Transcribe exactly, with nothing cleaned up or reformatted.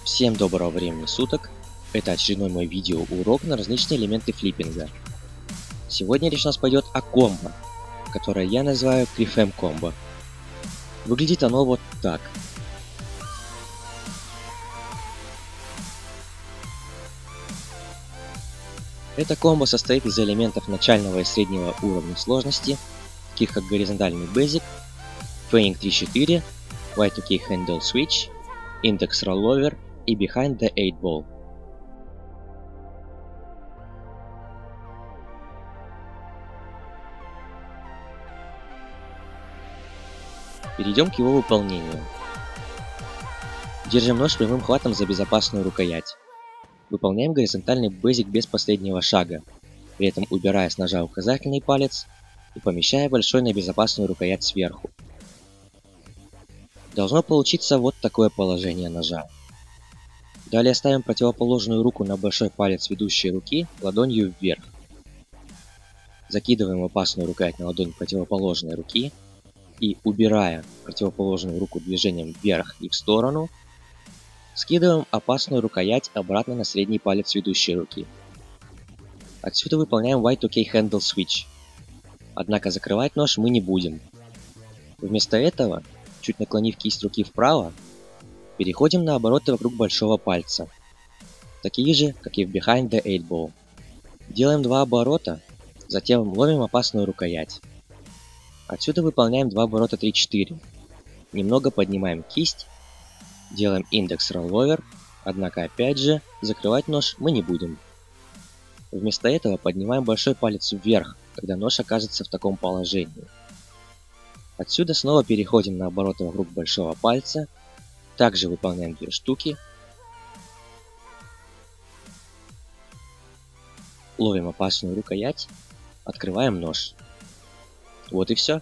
Всем доброго времени суток, это очередной мой видеоурок на различные элементы флиппинга. Сегодня речь у нас пойдет о комбо, которое я называю Крифем комбо. Выглядит оно вот так. Это комбо состоит из элементов начального и среднего уровня сложности, таких как горизонтальный Basic, Feigning три четыре, уай ту кей Handle Switch, Index Rollover и Behind the eight ball. Перейдем к его выполнению. Держим нож прямым хватом за безопасную рукоять. Выполняем горизонтальный Basic без последнего шага, при этом убирая с ножа указательный палец и помещая большой на безопасную рукоять сверху. Должно получиться вот такое положение ножа. Далее ставим противоположную руку на большой палец ведущей руки ладонью вверх. Закидываем опасную рукоять на ладонь противоположной руки и, убирая противоположную руку движением вверх и в сторону, скидываем опасную рукоять обратно на средний палец ведущей руки. Отсюда выполняем уай ту кей Handle Switch. Однако закрывать нож мы не будем. Вместо этого, чуть наклонив кисть руки вправо, переходим на обороты вокруг большого пальца, такие же, как и в Behind the eight ball. Делаем два оборота, затем ловим опасную рукоять. Отсюда выполняем два оборота три четыре. Немного поднимаем кисть, делаем Index Rollover, однако опять же закрывать нож мы не будем. Вместо этого поднимаем большой палец вверх, когда нож окажется в таком положении. Отсюда снова переходим на обороты вокруг большого пальца, также выполняем две штуки, ловим опасную рукоять, открываем нож. Вот и все.